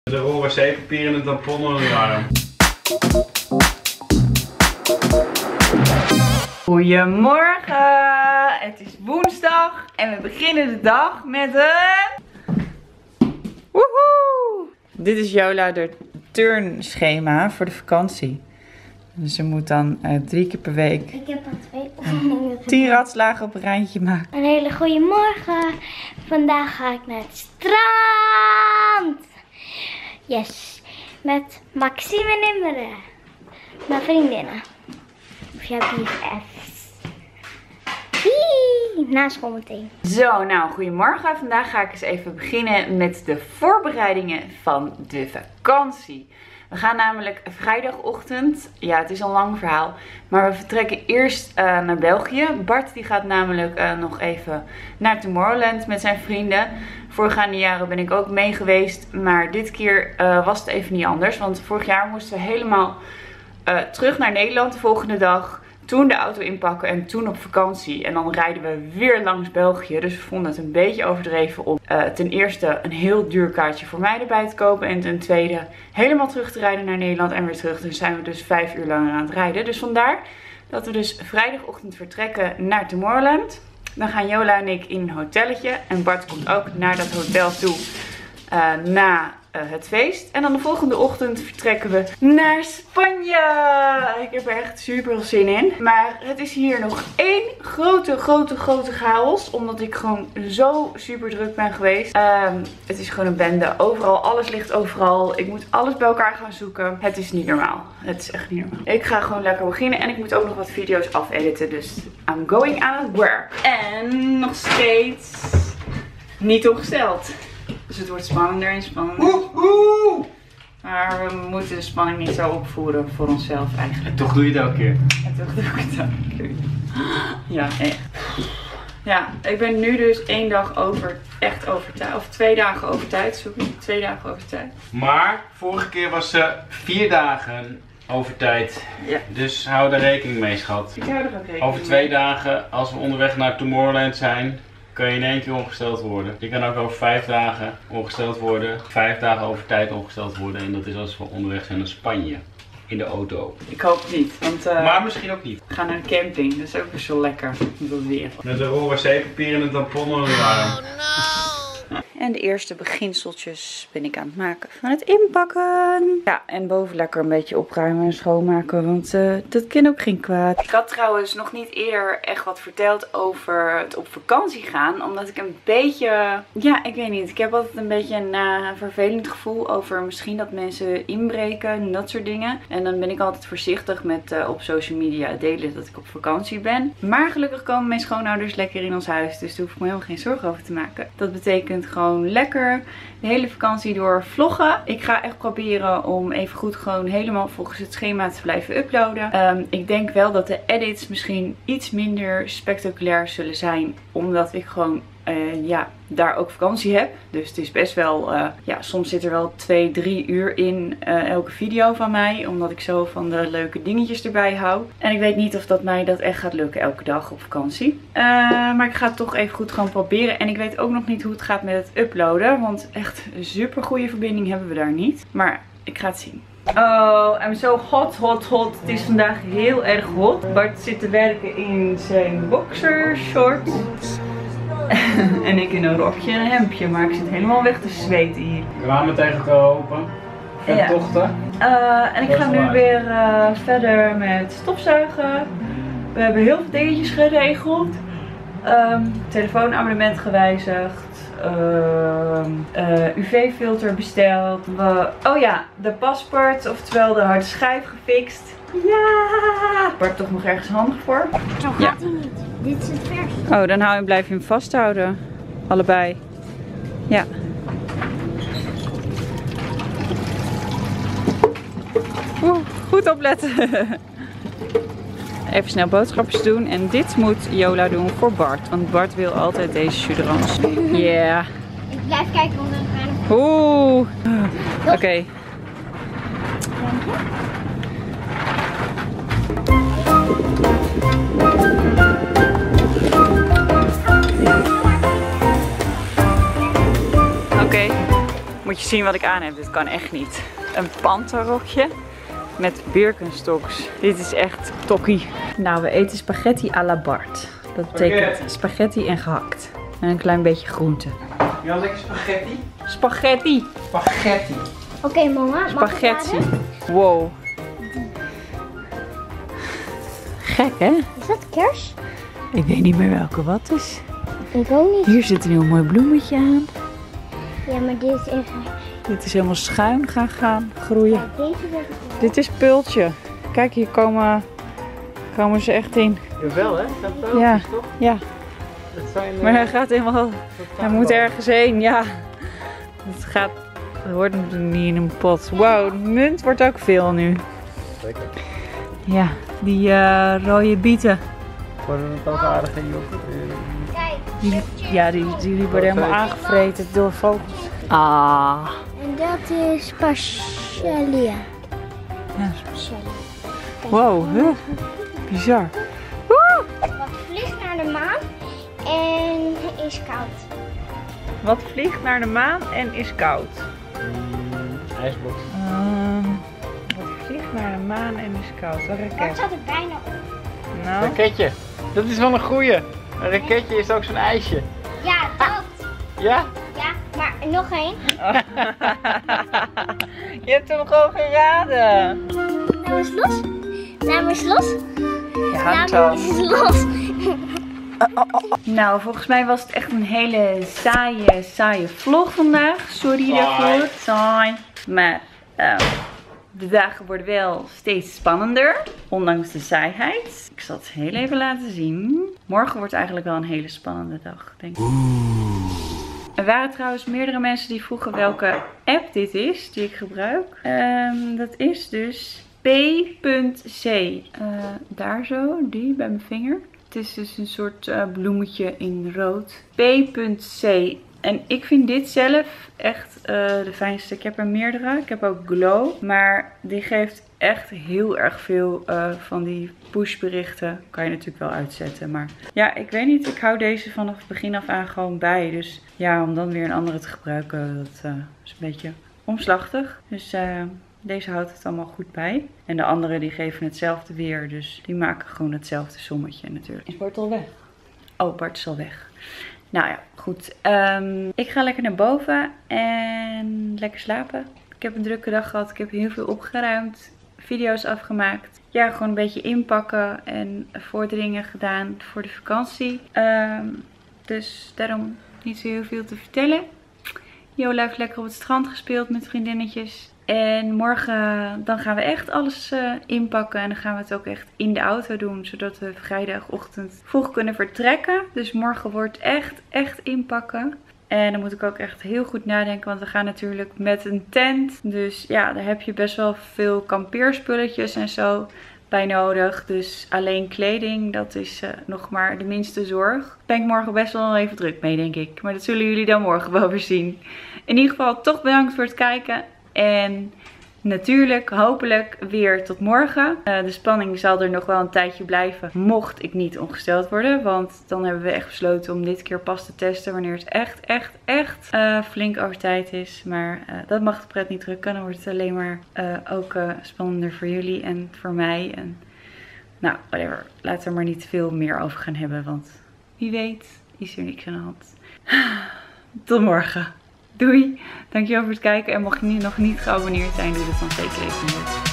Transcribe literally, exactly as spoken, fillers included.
De rol wc-papier en de tampon onder de arm. Goedemorgen, het is woensdag en we beginnen de dag met een... Woehoe! Dit is Jola de turnschema voor de vakantie. Dus ze moet dan uh, drie keer per week Ik heb al twee oefeningen gedaan. tien ratslagen op een rijtje maken. Een hele goede morgen. Vandaag ga ik naar het strand. Yes. Met Maxime en Imre. Mijn vriendinnen. Of jouw B F F's. Hiii, na school meteen. Zo, nou, goedemorgen. Vandaag ga ik eens even beginnen met de voorbereidingen van de vakantie. We gaan namelijk vrijdagochtend, ja, het is een lang verhaal, maar we vertrekken eerst uh, naar België. Bart die gaat namelijk uh, nog even naar Tomorrowland met zijn vrienden. Voorgaande jaren ben ik ook mee geweest, maar dit keer uh, was het even niet anders. Want vorig jaar moesten we helemaal uh, terug naar Nederland de volgende dag. Toen de auto inpakken en toen op vakantie. En dan rijden we weer langs België. Dus we vonden het een beetje overdreven om uh, ten eerste een heel duur kaartje voor mij erbij te kopen. En ten tweede helemaal terug te rijden naar Nederland en weer terug. Dan zijn we dus vijf uur langer aan het rijden. Dus vandaar dat we dus vrijdagochtend vertrekken naar Tomorrowland. Dan gaan Jola en ik in een hotelletje. En Bart komt ook naar dat hotel toe uh, na... Uh, het feest. En dan de volgende ochtend vertrekken we naar Spanje. Ik heb er echt super veel zin in. Maar het is hier nog één grote, grote, grote chaos. Omdat ik gewoon zo super druk ben geweest. Um, het is gewoon een bende. Overal, alles ligt overal. Ik moet alles bij elkaar gaan zoeken. Het is niet normaal. Het is echt niet normaal. Ik ga gewoon lekker beginnen. En ik moet ook nog wat video's afediten. Dus I'm going aan het werk. En nog steeds niet opgesteld. Dus het wordt spannender en spannender. Woehoe! Maar we moeten de spanning niet zo opvoeren voor onszelf eigenlijk. En toch doe je het elke keer. En toch doe ik het elke keer. Ja, echt. Ja, ik ben nu dus één dag over, echt over tijd. Of twee dagen over tijd, sorry. Twee dagen over tijd. Maar vorige keer was ze vier dagen over tijd. Ja. Dus hou daar rekening mee, schat. Ik hou er ook rekening Over twee mee. dagen, als we onderweg naar Tomorrowland zijn, kan je in één keer ongesteld worden. Je kan ook over vijf dagen ongesteld worden. Vijf dagen over tijd ongesteld worden. En dat is als we onderweg zijn naar Spanje. In de auto. Ik hoop het niet. Want uh, Maar misschien ook niet. we gaan naar een camping. Dat is ook best wel lekker. Dat weer. Met de rol wc-papier en de tampon onder de arm. En de eerste beginseltjes ben ik aan het maken van het inpakken. Ja, en boven lekker een beetje opruimen en schoonmaken, want uh, dat kan ook geen kwaad. Ik had trouwens nog niet eerder echt wat verteld over het op vakantie gaan. Omdat ik een beetje, ja, ik weet niet. Ik heb altijd een beetje een uh, vervelend gevoel over misschien dat mensen inbreken en dat soort dingen. En dan ben ik altijd voorzichtig met uh, op social media delen dat ik op vakantie ben. Maar gelukkig komen mijn schoonouders lekker in ons huis, dus daar hoef ik me helemaal geen zorgen over te maken. Dat betekent gewoon lekker de hele vakantie door vloggen. Ik ga echt proberen om even goed gewoon helemaal volgens het schema te blijven uploaden. Um, ik denk wel dat de edits misschien iets minder spectaculair zullen zijn. Omdat ik gewoon uh, ja, daar ook vakantie heb. Dus het is best wel, uh, ja, soms zit er wel twee, drie uur in uh, elke video van mij. Omdat ik zo van de leuke dingetjes erbij hou. En ik weet niet of dat mij dat echt gaat lukken elke dag op vakantie. Uh, maar ik ga het toch even goed gewoon proberen. En ik weet ook nog niet hoe het gaat met het uploaden. Want echt een super goede verbinding hebben we daar niet. Maar ik ga het zien. Oh, I'm so hot, hot, hot. Het is vandaag heel erg hot. Bart zit te werken in zijn boxershorts. En ik in een rokje en een hemdje. Maar ik zit helemaal weg te zweten hier. Ramen tegen elkaar open. Vet Ja. tochten. Uh, en ik ga nu weer uh, verder met stofzuigen. We hebben heel veel dingetjes geregeld. Um, telefoonabonnement gewijzigd. Uh, uh, U V-filter besteld. We, oh ja, de paspoort, oftewel de harde schijf gefixt. Ja! Bart toch nog ergens handig voor? Zo gaat Ja. hij niet. Dit is het vers. Oh, dan hou je, blijf je hem vasthouden. Allebei. Ja. Oeh, goed opletten. Even snel boodschapjes doen. En dit moet Jola doen voor Bart. Want Bart wil altijd deze chudrans. Ja. Yeah. Ik blijf kijken hoe we gaan. Oeh. Oké. Okay. Oké. Okay. Moet je zien wat ik aan heb. Dit kan echt niet. Een panterrokje met Birkenstocks. Dit is echt tokkie. Nou, we eten spaghetti à la Bart. Dat betekent spaghetti en gehakt. En een klein beetje groente. Ja, lekker spaghetti. Spaghetti. Spaghetti. Oké, okay, mama. Spaghetti. Wow. Gek, hè? Is dat kers? Ik weet niet meer welke wat is. Ik ook niet. Hier zit een heel mooi bloemetje aan. Ja, maar dit is even... Dit is helemaal schuin gaan gaan groeien. Ja, deze wil ik wel. Dit is Pultje. Kijk, hier komen, komen ze echt in. Jawel, hè? Dat pultjes, Ja, toch? ja. Dat zijn, uh, Maar hij gaat helemaal... Hij moet ergens heen, ja. Het gaat... Het hoort natuurlijk niet in een pot. Wow, munt wordt ook veel nu. Zeker. Ja, die uh, rode bieten. Worden het ook aardig in je Kijk. Die, ja, die, die, die worden helemaal aangevreten door vogels. Ah. En dat is Paschalia. Ja. Paschalia. Wow, huh? Bizar. Woe! Wat vliegt naar de maan en is koud. Wat vliegt naar de maan en is koud? IJsblok. Um, wat vliegt naar de maan en is koud? Een Dat raket. zat er bijna op. Nou, Raketje. Dat is wel een goeie. Een raketje is ook zo'n ijsje. Ja, dat. Ja? Ja, maar nog één. je hebt hem gewoon geraden. Naam is los. Naam is los. Ja, Naam is los. Nou, volgens mij was het echt een hele saaie, saaie vlog vandaag. Sorry Saai. daarvoor. Saai. Maar uh, de dagen worden wel steeds spannender. Ondanks de saaiheid. Ik zal het heel even laten zien. Morgen wordt eigenlijk wel een hele spannende dag, denk ik. Er waren trouwens meerdere mensen die vroegen welke app dit is die ik gebruik. Um, dat is dus P punt C. Uh, daar zo, die bij mijn vinger. Het is dus een soort uh, bloemetje in rood. P punt C. En ik vind dit zelf echt uh, de fijnste. Ik heb er meerdere. Ik heb ook Glow. Maar die geeft echt heel erg veel uh, van die pushberichten. Kan je natuurlijk wel uitzetten. Maar ja, ik weet niet. Ik hou deze vanaf het begin af aan gewoon bij. Dus ja, om dan weer een andere te gebruiken, dat uh, is een beetje omslachtig. Dus uh, deze houdt het allemaal goed bij. En de andere die geven hetzelfde weer. Dus die maken gewoon hetzelfde sommetje natuurlijk. Is Bart al weg? Oh, Bart is al weg. Nou ja, goed. Um, ik ga lekker naar boven en lekker slapen. Ik heb een drukke dag gehad. Ik heb heel veel opgeruimd. Video's afgemaakt. Ja, gewoon een beetje inpakken en vorderingen gedaan voor de vakantie. Um, dus daarom niet zo heel veel te vertellen. Jola heeft lekker op het strand gespeeld met vriendinnetjes. En morgen dan gaan we echt alles uh, inpakken. En dan gaan we het ook echt in de auto doen. Zodat we vrijdagochtend vroeg kunnen vertrekken. Dus morgen wordt echt, echt inpakken. En dan moet ik ook echt heel goed nadenken. Want we gaan natuurlijk met een tent. Dus ja, daar heb je best wel veel kampeerspulletjes en zo bij nodig. Dus alleen kleding, dat is uh, nog maar de minste zorg. Daar ben ik morgen best wel even druk mee, denk ik. Maar dat zullen jullie dan morgen wel weer zien. In ieder geval toch bedankt voor het kijken. En natuurlijk, hopelijk weer tot morgen. Uh, de spanning zal er nog wel een tijdje blijven, mocht ik niet ongesteld worden. Want dan hebben we echt besloten om dit keer pas te testen wanneer het echt, echt, echt uh, flink over tijd is. Maar uh, dat mag de pret niet drukken. Dan wordt het alleen maar uh, ook uh, spannender voor jullie en voor mij. En nou, whatever. Laten we er maar niet veel meer over gaan hebben. Want wie weet is er niks aan de hand. Tot morgen. Doei. Dankjewel voor het kijken. En mocht je nu nog niet geabonneerd zijn, doe dat dan zeker even.